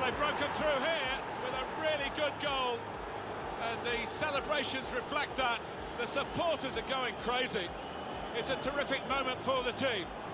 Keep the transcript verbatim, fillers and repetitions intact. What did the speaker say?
they've broken through here with a really good goal, and the celebrations reflect that. The supporters are going crazy. It's a terrific moment for the team.